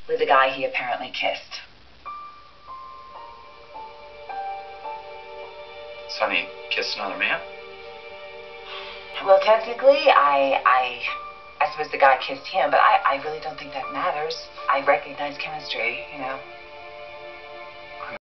with a guy he apparently kissed. Sonny kissed another man? Well, technically, I suppose the guy kissed him, but I really don't think that matters. I recognize chemistry, you know.